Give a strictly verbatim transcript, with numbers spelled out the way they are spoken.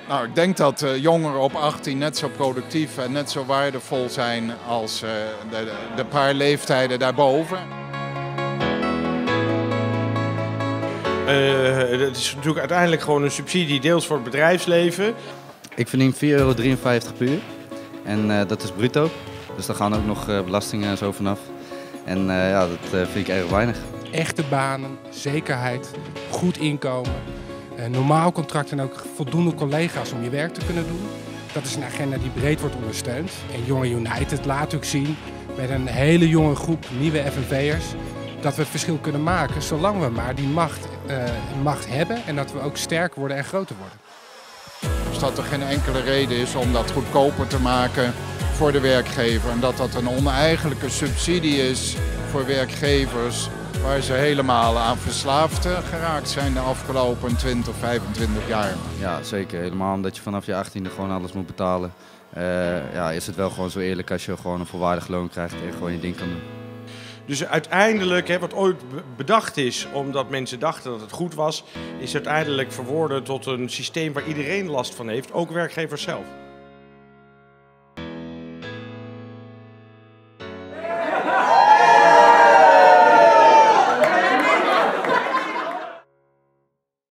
Nou, ik denk dat uh, jongeren op achttien net zo productief en net zo waardevol zijn als uh, de, de paar leeftijden daarboven. Uh, het is natuurlijk uiteindelijk gewoon een subsidie, deels voor het bedrijfsleven. Ik verdien vier euro drieënvijftig per uur en uh, dat is bruto. Dus daar gaan ook nog uh, belastingen en zo vanaf. En uh, ja, dat uh, vind ik erg weinig. Echte banen, zekerheid, goed inkomen, een normaal contract en ook voldoende collega's om je werk te kunnen doen. Dat is een agenda die breed wordt ondersteund. En Jonge United laat ook zien met een hele jonge groep nieuwe F N V'ers dat we het verschil kunnen maken zolang we maar die macht, uh, macht hebben en dat we ook sterker worden en groter worden. Dus dat er geen enkele reden is om dat goedkoper te maken voor de werkgever en dat dat een oneigenlijke subsidie is voor werkgevers waar ze helemaal aan verslaafd geraakt zijn de afgelopen twintig, vijfentwintig jaar. Ja, zeker. Helemaal omdat je vanaf je achttiende gewoon alles moet betalen. Uh, ja, is het wel gewoon zo eerlijk als je gewoon een volwaardig loon krijgt en gewoon je ding kan doen. Dus uiteindelijk, hè, wat ooit bedacht is omdat mensen dachten dat het goed was, is uiteindelijk verworden tot een systeem waar iedereen last van heeft, ook werkgevers zelf.